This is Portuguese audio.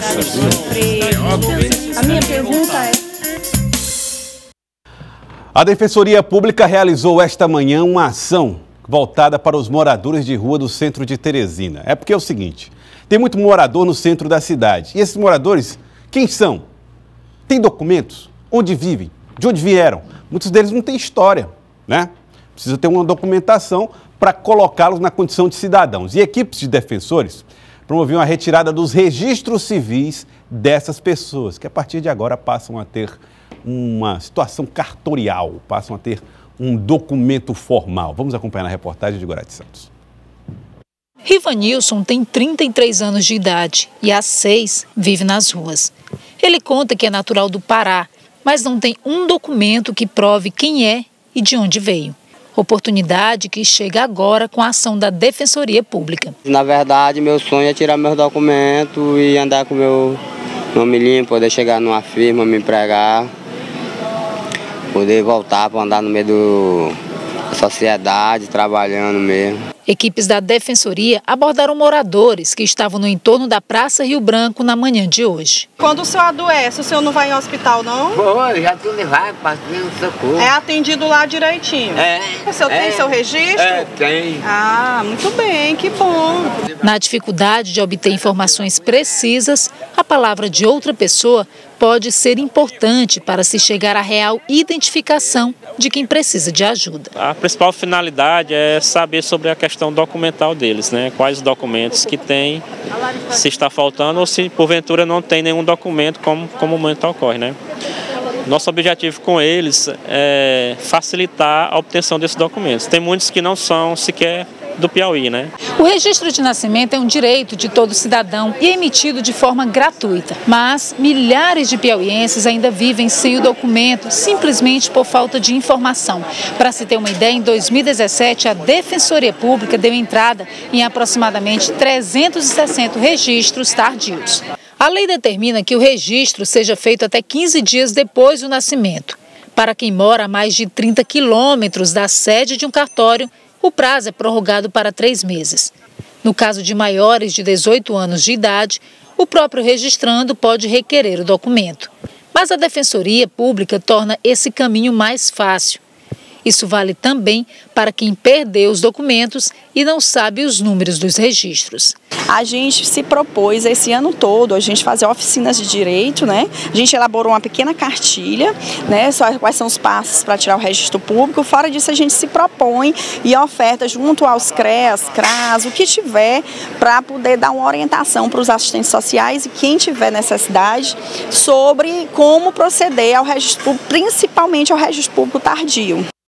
A minha pergunta é... A Defensoria Pública realizou esta manhã uma ação voltada para os moradores de rua do centro de Teresina. É porque é o seguinte, tem muito morador no centro da cidade. E esses moradores, quem são? Tem documentos? Onde vivem? De onde vieram? Muitos deles não têm história, né? Precisa ter uma documentação para colocá-los na condição de cidadãos. E equipes de defensores promoviam a retirada dos registros civis dessas pessoas, que a partir de agora passam a ter uma situação cartorial, passam a ter um documento formal. Vamos acompanhar na reportagem de Gorete Santos. Rivanilson tem 33 anos de idade e há 6 vive nas ruas. Ele conta que é natural do Pará, mas não tem um documento que prove quem é e de onde veio. Oportunidade que chega agora com a ação da Defensoria Pública. Na verdade, meu sonho é tirar meus documentos e andar com meu nome limpo, poder chegar numa firma, me empregar, poder voltar para andar no meio da sociedade, trabalhando mesmo. Equipes da Defensoria abordaram moradores que estavam no entorno da Praça Rio Branco na manhã de hoje. Quando o senhor adoece, o senhor não vai em hospital, não? Pô, já tô levado, passei um socorro. É atendido lá direitinho? O senhor tem seu registro? Tem. Ah, muito bem, que bom. Na dificuldade de obter informações precisas, a palavra de outra pessoa pode ser importante para se chegar à real identificação de quem precisa de ajuda. A principal finalidade é saber sobre a questão documental deles, né? Quais documentos que tem, se está faltando ou se porventura não tem nenhum documento, como o momento ocorre, né? Nosso objetivo com eles é facilitar a obtenção desses documentos. Tem muitos que não são sequer do Piauí, né? O registro de nascimento é um direito de todo cidadão e é emitido de forma gratuita. Mas milhares de piauienses ainda vivem sem o documento, simplesmente por falta de informação. Para se ter uma ideia, em 2017, a Defensoria Pública deu entrada em aproximadamente 360 registros tardios. A lei determina que o registro seja feito até 15 dias depois do nascimento. Para quem mora a mais de 30 quilômetros da sede de um cartório, o prazo é prorrogado para 3 meses. No caso de maiores de 18 anos de idade, o próprio registrando pode requerer o documento. Mas a Defensoria Pública torna esse caminho mais fácil. Isso vale também para quem perdeu os documentos e não sabe os números dos registros. A gente se propôs esse ano todo a gente fazer oficinas de direito, né? A gente elaborou uma pequena cartilha, né? Quais são os passos para tirar o registro público. Fora disso, a gente se propõe e oferta junto aos CREAS, CRAS, o que tiver, para poder dar uma orientação para os assistentes sociais e quem tiver necessidade sobre como proceder ao registro público, principalmente ao registro público tardio.